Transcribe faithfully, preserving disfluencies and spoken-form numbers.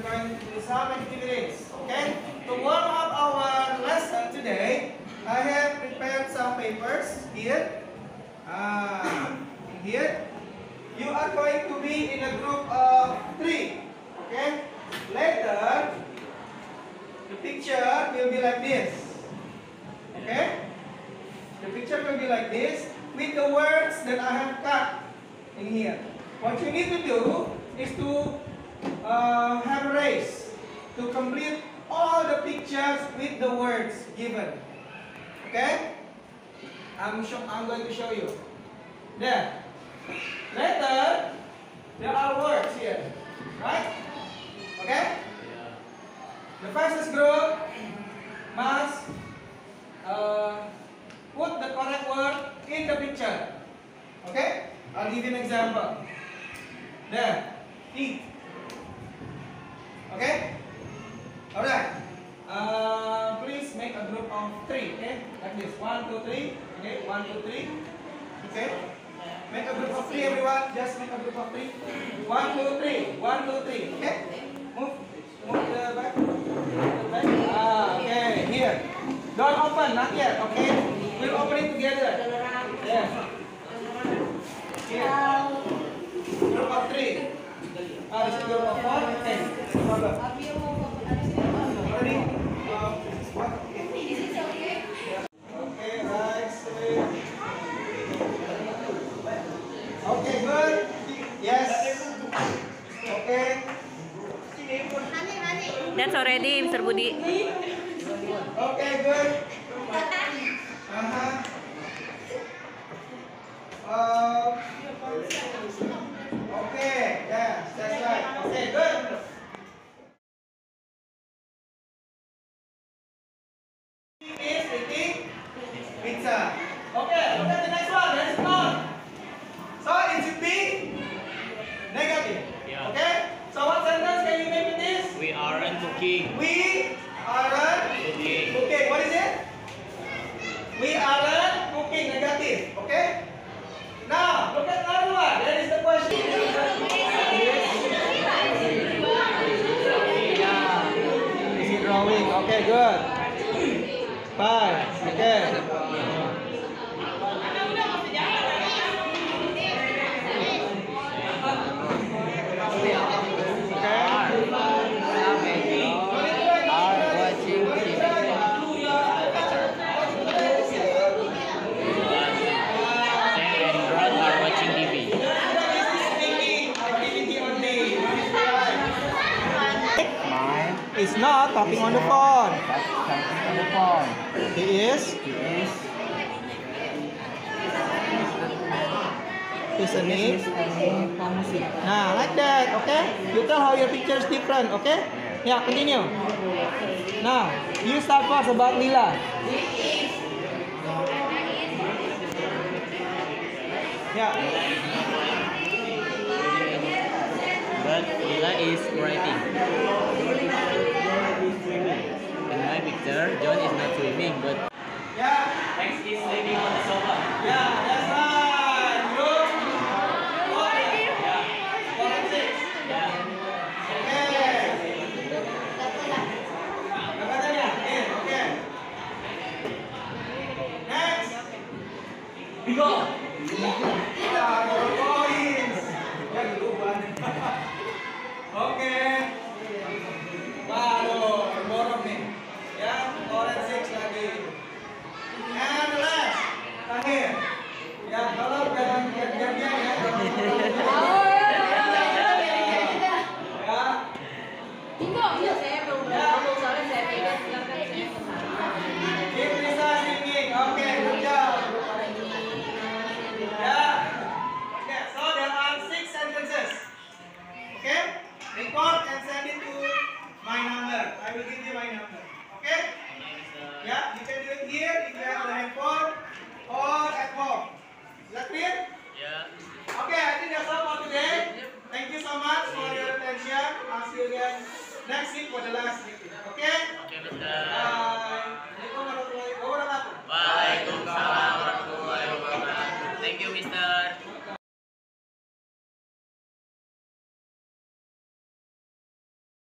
going to do some activities. Okay? To warm up our lesson today, I have prepared some papers here. Uh, here. You are going to be in a group of three. Okay? Later, the picture will be like this. Okay? The picture will be like this with the words that I have cut in here. What you need to do is to uh, have a race to complete all the pictures with the words given. Okay? I'm, show, I'm going to show you. There. Later, there are words here. Right? Okay? The fastest group must uh, put the correct word in the picture. Okay? I'll give you an example. There. Eat. Okay? Alright. Uh, please make a group of three. Okay? Like this. One, two, three. Okay? One, two, three. Okay? Make a group of three, everyone. Just make a group of three. One, two, three. One, two, three. Okay? Move. Move the back. The back. Ah, okay. Here. Don't open. Not yet. Okay? We'll open it together. There. Here. Group of three. Ah, this is group of four. Okay. No problem. Ready? Um, okay. Okay, right. Okay, good. Yes. Okay. That's already, Mister Budi. Okay, good. Uh-huh. Uh, okay, yes, that's right. Okay, good. Is eating pizza. Okay, look at the next one. Let's go. So it should be negative. Yeah. Okay. So what sentence can you make with this? We aren't cooking. We aren't Cooking. cooking. What is it? We aren't cooking. Negative. Okay. Now look at another one. That is the question. Is it drawing? Okay, good. Five. Okay. Is not talking on the phone. Talking on the phone. He is. He is. Listening. Listening to music. Nah, like that. Okay. You tell how your picture is different. Okay. Yeah. Continue. Now, you start first about Lila. Yeah. But Lila is writing. In my picture, John is not swimming, but Yeah. X is sleeping on the sofa. Yeah. That's right. Group. Four. Yeah. Four and six. Yeah. Okay. Gambarnya. Here. Okay. Next. Bingo. Ya, points. Ya duluan. Oke. Waduh, borok nih. Ya, orange six lagi. And last, terakhir. Ya, tolong jangan diam-diam ya. Ya. Keep Lisa singing. Oke, good job. Ya. Okay, so there are six sentences. Okay? Record and send it to my number. I will give you my number. Okay? Yeah, you can do it here if you have the handphone or at home. Is that clear? Yeah. Okay, I think that's all for today. Thank you so much for your attention. I'll see you again next week for the last meeting. Okay? Okay, Mister. Bye. Assalamualaikum warahmatullahi wabarakatuh. Waalaikumsalam warahmatullahi wabarakatuh. Thank you, Mister.